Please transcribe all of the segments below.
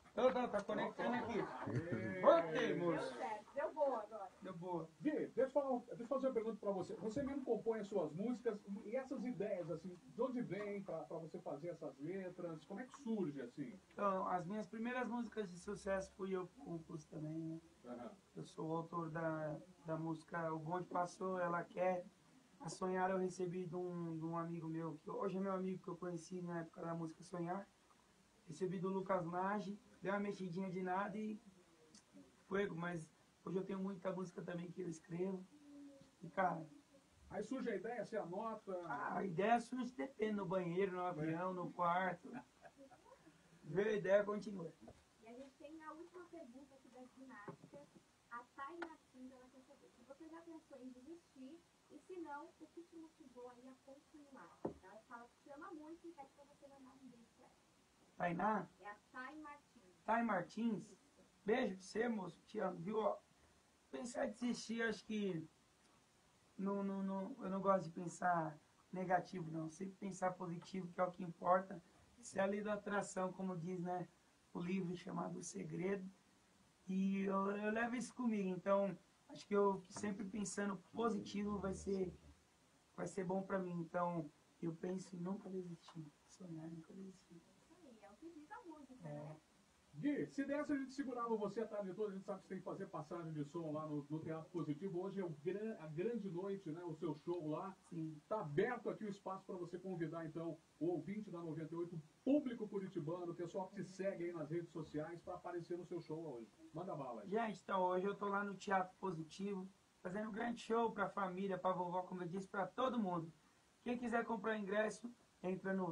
Tá conectando aqui. Ok, moço. Deu boa agora. Deu boa. Gui, deixa eu fazer uma pergunta pra você. Você mesmo compõe as suas músicas e essas ideias, assim, de onde vem pra você fazer essas letras? Como é que surge, assim? Então, as minhas primeiras músicas de sucesso fui eu que compus também, né? Aham. Eu sou o autor da música O Bonde Passou, Ela Quer. A Sonhar eu recebi de um amigo meu, que hoje é meu amigo, que eu conheci na época da música Sonhar. Recebi do Lucas Nage, dei uma mexidinha de nada e fuego, mas hoje eu tenho muita música também que eu escrevo. E, cara, Aí surge a ideia, você anota. a ideia surge depende, no banheiro, no avião, no quarto. Veio a ideia, continua. E a gente tem a última pergunta aqui da ginástica. A Thay Martins, ela quer saber se você já pensou em desistir e se não, o que te motivou aí a continuar? Ela fala que te ama muito e pede pra você mandar um beijo pra ela. Tainá, É a Thay Martins. Thay Martins, beijo pra você, moço, te amo, viu? Ó, pensar em desistir, acho que eu não gosto de pensar negativo, não. Sempre pensar positivo, que é o que importa. Isso é a lei da atração, como diz, né, o livro chamado O Segredo. E eu levo isso comigo, então acho que eu sempre pensando positivo vai ser bom pra mim. Então eu penso em nunca desistir, sonhar em nunca desistir. Isso aí, é o que diz a música, né? Gui, se desse a gente segurava você a tarde toda, a gente sabe que você tem que fazer passagem de som lá no Teatro Positivo. Hoje é a grande noite, né? O seu show lá. Sim. Tá aberto aqui o espaço para você convidar, então, o ouvinte da 98, o público curitibano, o pessoal que te segue aí nas redes sociais, para aparecer no seu show hoje. Manda bala aí. Gente, então hoje eu tô lá no Teatro Positivo, fazendo um grande show pra família, pra vovó, como eu disse, pra todo mundo. Quem quiser comprar ingresso, entra no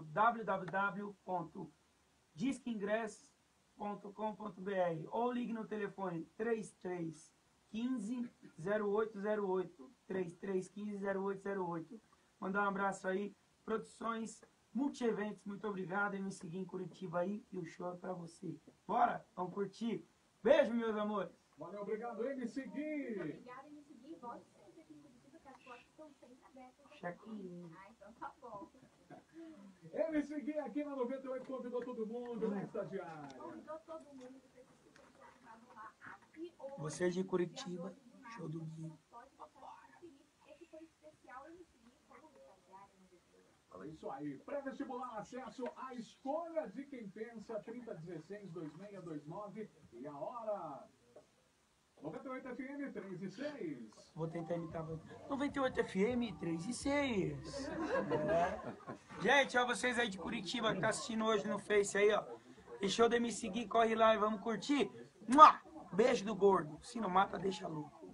www.disqueingressos.com.br ou ligue no telefone 3315 0808, 3315 0808. Mandar um abraço aí, Produções Multieventos, muito obrigado e me seguir em Curitiba aí, e o show é pra você. Bora, vamos curtir. Beijo, meus amores. Valeu, obrigado, MC Gui. Obrigada em me seguir. Volte sempre aqui em Curitiba, que as portas estão sempre abertas. Chequinho. Ah, então tá bom. MC Gui aqui na 98 convidou todo mundo, né, estagiário? Convidou todo mundo para esse super show que vai rolar aqui hoje. Você de Curitiba, show do Gui. Pode deixar de conferir. Esse foi especial MC Gui como estagiário no VT. Fala isso aí. Pré-vestibular, acesso à escolha de quem pensa, 3016-2629. E a hora... 98 FM 3 e 6. Vou tentar imitar. 98 FM 3 e 6. É. Gente, ó, vocês aí de Curitiba que tá assistindo hoje no Face aí, ó. Deixou de me seguir, corre lá e vamos curtir. Mua! Beijo do gordo. Se não mata, deixa louco.